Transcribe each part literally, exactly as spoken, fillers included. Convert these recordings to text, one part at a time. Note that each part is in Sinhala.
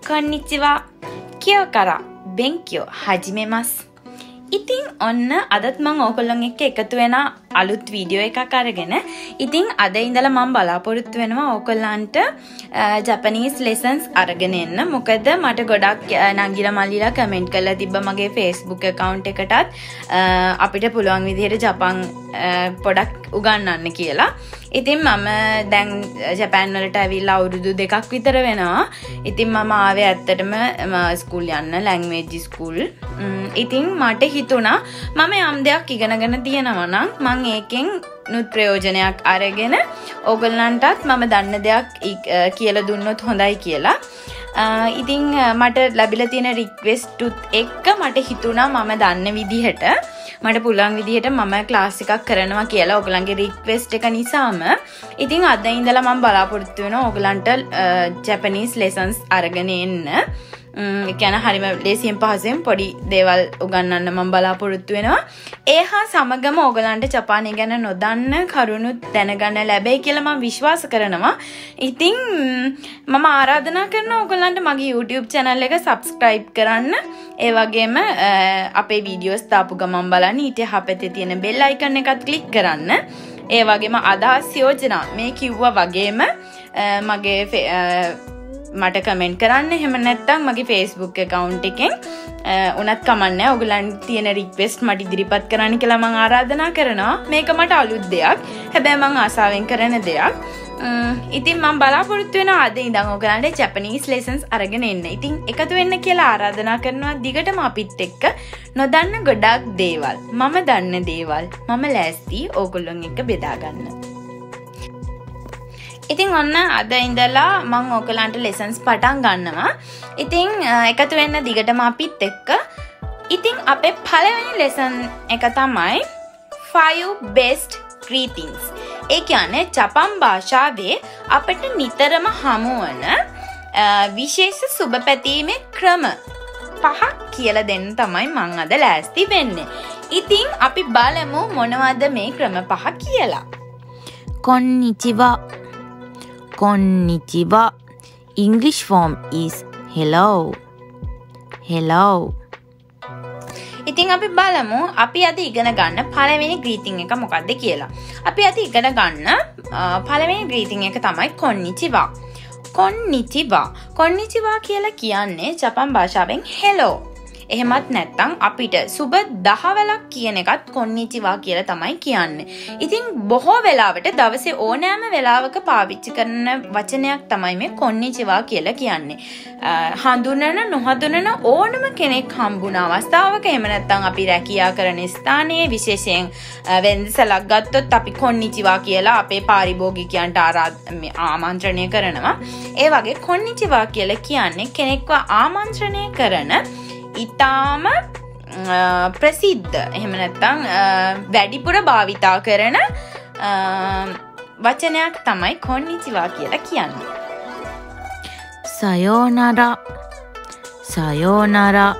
konnichiwa. Kyo kara benkyo hajimemasu. ඉතින් ඔන්න අදත් මම ඕගොල්ලන් එක්ක එකතු වෙන අලුත් වීඩියෝ එකක් අරගෙන ඉතින් අද ඉඳලා මම බලාපොරොත්තු වෙනවා ඕගොල්ලන්ට ජපනීස් ලෙසන්ස් අරගෙන එන්න. මොකද මට ගොඩක් නංගිලා මල්ලිලා කමෙන්ට් කරලා තිබ්බ මගේ Facebook account එකටත් අපිට පුළුවන් විදිහට ජපන් පොඩක් උගන්වන්න කියලා. ඉතින් මම දැන් ජපාන් වලට ඇවිල්ලා අවුරුදු දෙකක් විතර වෙනවා. ඉතින් මම ආවේ ඇත්තටම ස්කූල් යන්න ලැන්ග්වේජ් ස්කූල්. ඉතින් මට හිතුණා මම යම් දෙයක් ඉගෙනගෙන තියෙනවා නම් මම ඒකෙන් නුත් ප්‍රයෝජනයක් අරගෙන ඕගොල්ලන්ටත් මම දන්න දෙයක් කියලා දුන්නොත් හොඳයි කියලා. ඉතින් මට ලැබිලා තියෙන රික්වෙස්ට් උත් එක්ක මට හිතුණා මම දන්න විදිහට මට පුළුවන් විදිහට මම ක්ලාස් එකක් කරනවා කියලා ඕගොල්ලන්ගේ රික්වෙස්ට් එක නිසාම ඉතින් අද ඉඳලා මම බලාපොරොත්තු වෙනවා ඕගොල්ලන්ට ජපනීස් ලෙසන්ස් අරගෙන එන්න. ඒ කියන්නේ හරිම ලේසියෙන් පහසුවෙන් පොඩි දේවල් උගන්වන්න මම බලාපොරොත්තු වෙනවා. ඒ හා සමගම ඕගොල්ලන්ට ජපානය ගැන නොදන්න කරුණු දැනගන්න ලැබෙයි කියලා මම විශ්වාස කරනවා. ඉතින් මම ආරාධනා කරනවා ඕගොල්ලන්ට මගේ YouTube channel එක subscribe කරන්න. ඒ වගේම අපේ videos දාපු ගමන් බලන්න ඊට යහපැත්තේ තියෙන bell icon එකත් click කරන්න. ඒ වගේම අදහස් යෝජනා මේ කිව්වා වගේම මගේ මට කමෙන්ට් කරන්න. එහෙම නැත්නම් මගේ Facebook account එකෙන් උනත් කමන්නේ ඔයගලන්ට තියෙන රික්වෙස්ට් මට ඉදිරිපත් කරන්න කියලා මම ආරාධනා කරනවා. මේක මට අලුත් දෙයක්. හැබැයි මම ආසාවෙන් කරන දෙයක්. ඉතින් මම බලාපොරොත්තු වෙනවා අද ඉඳන් ඔයගලන්ට ජපනීස් ලෙසන්ස් අරගෙන එන්න. ඉතින් එකතු වෙන්න කියලා ආරාධනා කරනවා. දිගටම අපිත් එක්ක නොදන්න ගොඩක් දේවල් මම දන්න දේවල් මම ලෑස්ති ඕගොල්ලොන් එක්ක බෙදා ගන්න. ඉතින් ඔන්න අද ඉඳලා මම ඔයගලන්ට ලෙසන්ස් පටන් ගන්නවා. ඉතින් එකතු වෙන්න දිගටම අපිත් එක්ක. ඉතින් අපේ පළවෙනි ලෙසන් එක තමයි five best greetings. ඒ කියන්නේ ජපන් භාෂාවේ අපිට නිතරම හමු වන විශේෂ සුබ පැතීමේ ක්‍රම පහක් කියලා දෙන්න තමයි මම අද ලෑස්ති වෙන්නේ. ඉතින් අපි බලමු මොනවද මේ ක්‍රම පහ කියලා. konnichiwa. Konnichiwa. English form is hello. Hello. ඉතින් අපි බලමු අපි අද ඉගෙන ගන්න පළවෙනි greeting එක මොකක්ද කියලා. අපි අද ඉගෙන ගන්න පළවෙනි greeting එක තමයි konnichiwa. konnichiwa. konnichiwa කියලා කියන්නේ ජපන් භාෂාවෙන් hello. එහෙමත් නැත්නම් අපිට සුබ දහවලක් කියන එකත් konnichiwa කියලා තමයි කියන්නේ. ඉතින් බොහෝ වෙලාවට දවසේ ඕනෑම වෙලාවක පාවිච්චි කරන වචනයක් තමයි මේ konnichiwa කියලා කියන්නේ. හඳුනන නොහඳුනන ඕනම කෙනෙක් හම්බුන අවස්ථාවක එහෙම නැත්නම් අපි රැකියා කරන ස්ථානයේ විශේෂයෙන් වෙන්දසලක් ගත්තොත් අපි konnichiwa කියලා අපේ පාරිභෝගිකයන්ට ආමන්ත්‍රණය කරනවා. ඒ වගේ konnichiwa කියලා කියන්නේ කෙනෙක්ව ආමන්ත්‍රණය කරන ඉතාම ප්‍රසිද්ධ එහෙම නැත්නම් වැඩිපුර භාවිතා කරන වචනයක් තමයි konnichiwa කියලා කියන්නේ. sayonara. sayonara.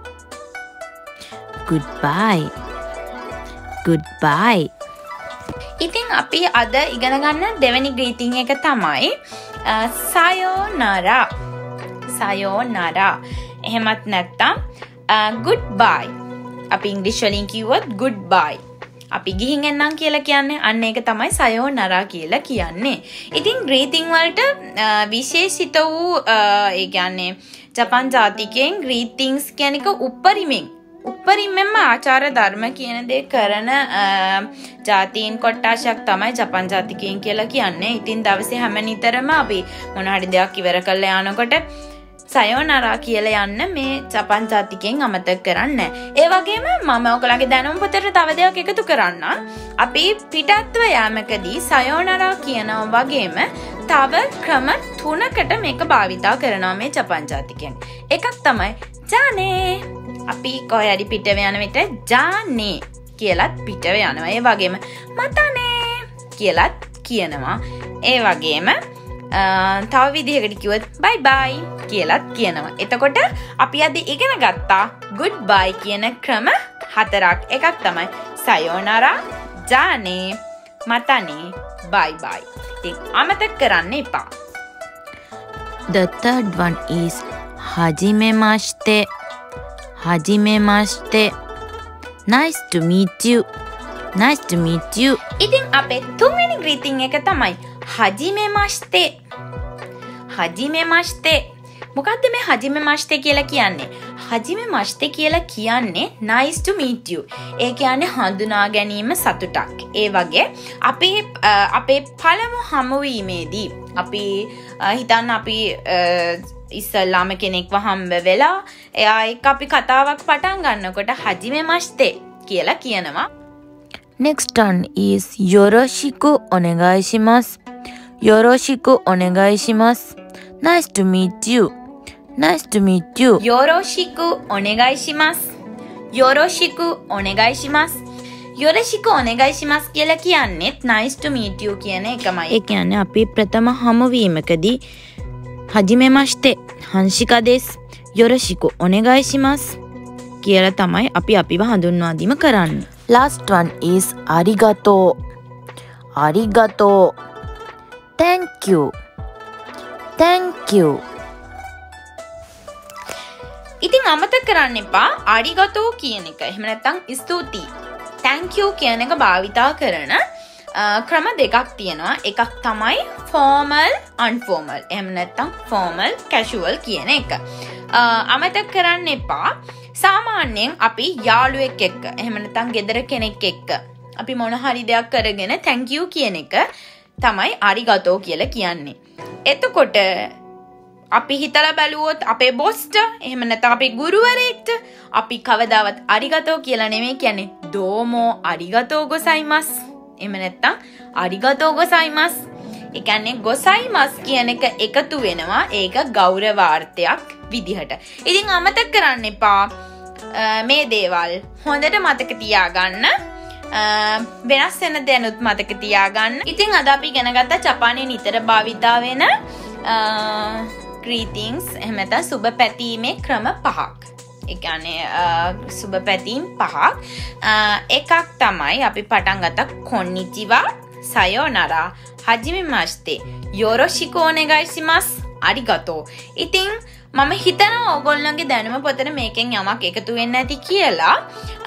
goodbye. goodbye. ඉතින් අපි අද ඉගෙන ගන්න දෙවෙනි greeting එක තමයි sayonara. sayonara. එහෙමත් නැත්නම් goodbye. අපි ඉංග්‍රීසි වලින් කිව්වොත් goodbye. අපි ගිහින් එන්නම් කියලා කියන්නේ අන්න ඒක තමයි sayonara කියලා කියන්නේ. ඉතින් greeting වලට විශේෂිත වූ ඒ කියන්නේ ජපන් ජාතිකයෙන් greetings කියන එක උපරිමෙන් උපරිමෙන්ම ආචාර ධර්ම කියන දේ කරන ජාතීන් කොට්ටාශයක් තමයි ජපන් ජාතිකයන් කියලා කියන්නේ. ඉතින් දවසේ හැම නිතරම අපි මොන හරි දෙයක් ඉවර කරලා යනකොට sayonara කියලා යන්න මේ ජපන් ජාතිකයන් අමතක කරන්නේ නැහැ. ඒ වගේම මම ඔයගලගේ දැනුම් පොතට තව දෙයක් එකතු කරන්න. අපි පිටත්ව යාමකදී sayonara කියනවා වගේම තව ක්‍රම තුනකට මේක භාවිතා කරනවා මේ ජපන් ජාතිකයන්. එකක් තමයි ජානේ. අපි කොහේ හරි පිටව යන විට ජානේ කියලාත් පිටව යනවා. ඒ වගේම මතනේ කියලාත් කියනවා. ඒ වගේම තව විදිහකට කිව්වොත් bye bye කියලාත් කියනවා. එතකොට අපි අද ඉගෙන ගත්තා goodbye කියන ක්‍රම හතරක්. එකක් තමයි sayonara, jane, matane, bye bye. ඉතින් අමතක කරන්න එපා. The third one is hajimemashite. Hajimemashite. Nice to meet you. Nice to meet you. ඉතින් අපේ තුන්වෙනි greeting එක තමයි hajimemashite. hajimemashite. මොකක්ද මේ hajimemashite කියලා කියන්නේ? hajimemashite කියලා කියන්නේ nice to meet you. ඒ කියන්නේ හඳුනා ගැනීම සතුටක්. ඒ වගේ අපේ අපේ පළමු හමුවීමේදී අපි හිතන්න අපි ඉස්සල්ලාම කෙනෙක්ව හම්බ වෙලා එයා එක්ක අපි කතාවක් පටන් ගන්නකොට hajimemashite කියලා කියනවා. Next one is yoroshiku onegaishimasu. Yoroshiku onegaishimasu. Nice to meet you. Nice to meet you. Yoroshiku onegaishimasu. Yoroshiku onegaishimasu. Yoroshiku onegaishimasu කියලා කියන්නේ nice to meet you කියන එකමයි. ඒ කියන්නේ අපි ප්‍රථම හමුවීමකදී hajimemashite hanshika desu. Yoroshiku onegaishimasu කියලා තමයි අපි අපිව හඳුන්වා දීම කරන්නේ. Last one is arigato. Arigato. Thank you. Thank you. ඉතින් අමතක කරන්න එපා arigato කියන එක. එහෙම නැත්නම් ස්තුතියි. thank you කියන එක භාවිතා කරන ක්‍රම දෙකක් තියෙනවා. එකක් තමයි formal informal. එහෙම නැත්නම් formal casual කියන එක. අමතක කරන්න එපා සාමාන්‍යයෙන් අපි යාළුවෙක් එක්ක එහෙම නැත්නම් ගෙදර කෙනෙක් එක්ක අපි මොන හරි දෙයක් කරගෙන thank you කියන එක තමයි arigato කියලා කියන්නේ. එතකොට අපි හිතලා බැලුවොත් අපේ බොස්ට එහෙම නැත්නම් අපේ ගුරුවරයෙක්ට අපි කවදාවත් arigato කියලා නෙමෙයි කියන්නේ domo arigato gozaimasu. එහෙම නැත්නම් arigato gozaimasu. ඒ කියන්නේ gozaimasu කියන එක එකතු වෙනවා ඒක ගෞරවාර්ථයක් විදිහට. ඉතින් අමතක කරන්න එපා මේ දේවල් හොඳට මතක තියාගන්න. වෙනස් වෙන දැනුත් මතක තියාගන්න. ඉතින් අද අපි ඉගෙන ගත්ත ජපානයේ නිතර භාවිතා වෙන greetings එහෙම නැත්නම් සුබ පැතීමේ ක්‍රම පහක්. ඒ කියන්නේ සුබ පැතීම් පහක්. එකක් තමයි අපි පටන් ගත්ත konnichiwa, sayonara, hajimemashite, yoroshiku onegaishimasu, arigato. ඉතින් මම හිතනවා ඔයගොල්ලන්ගේ දැනුම පොතේ මේකෙන් යමක් එකතු වෙන්න ඇති කියලා.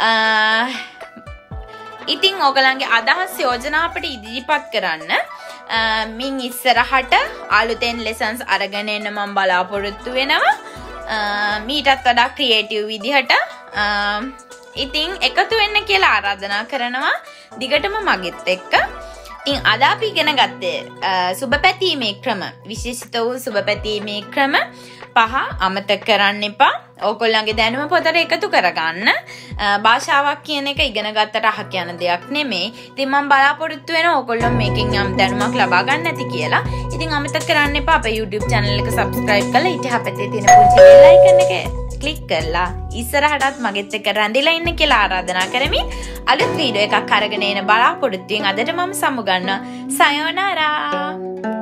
ඉතින් ඔයගලන්ගේ අදහස් යෝජනා අපිට ඉදිරිපත් කරන්න. මින් ඉස්සරහට අලුතෙන් lessons අරගෙන එන්න මම බලාපොරොත්තු වෙනවා. මීටත් වඩා ක්‍රියේටිව් විදිහට. ඉතින් එකතු වෙන්න කියලා ආරාධනා කරනවා. දිගටම මගෙත් එක්ක. ඉතින් අද අපි ඉගෙන ගත්තේ සුබ පැතීමේ ක්‍රම, විශේෂිත වූ සුබ පැතීමේ ක්‍රම පහ අමතක කරන්න එපා. ඕගොල්ලන්ගේ දැනුම පොතට එකතු කරගන්න. භාෂාවක් කියන එක ඉගෙන ගත්තට අහක යන දෙයක් නෙමෙයි. ඉතින් මම බලාපොරොත්තු වෙනවා ඕගොල්ලෝ මේකෙන් යම් දැනුමක් ලබා ගන්න ඇති කියලා. ඉතින් අමතක කරන්න එපා අපේ YouTube channel එක subscribe කරලා ඊට හැපැත්තේ තියෙන පුංචි bell icon එක click කරලා ඉස්සරහටත් මගෙත් එක්ක රැඳිලා ඉන්න කියලා ආරාධනා කරමින් අලුත් වීඩියෝ එකක් අරගෙන එන බලාපොරොත්තුෙන් අදට මම සමු ගන්නවා. sayonara.